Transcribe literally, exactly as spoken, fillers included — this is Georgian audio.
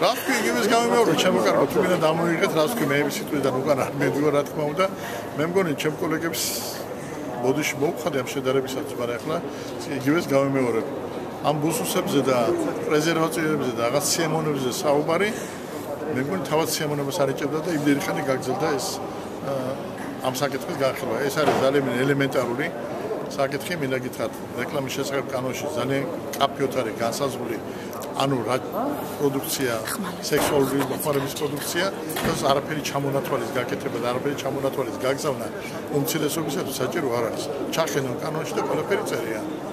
რა თქვი იგივეს გამიმეორო ჩემო კარგო თუ მინდა დამოიღეთ რას თქვი მე ეს სიტყვიდან უკან არ მედიო რა თქმა უნდა მე მგონი ჩემ კოლეგებს ბოდიში მოვხადე ამ შედარებისაც მაგრამ ახლა იგივეს გამიმეორებ ამ ბუსუსებზე და პრეზერვატივებზე და რაღაც სიამონებზე საუბარი მე მგონი თავად სიამონებას არ ეჭებდა და იმდენი ხანი გაგრძელდა ეს ამ საკითხის განხილვა ეს არის ძალიან ელემენტარული საკითხი მინდა გითხრათ რეკლამის შესახებ კანონში ძალიან კაფეოთ არის განსაზღვრული ანუ რა პროდუქცია სექსუალური მოხმარების პროდუქცია ეს არაფერი ჩამონათვალის გაკეთება და არაფერი ჩამონათვალის გაგზავნა უმცირესობისათვის საჭირო არ არის ჩახენონ კანონში და ყველაფერი წერია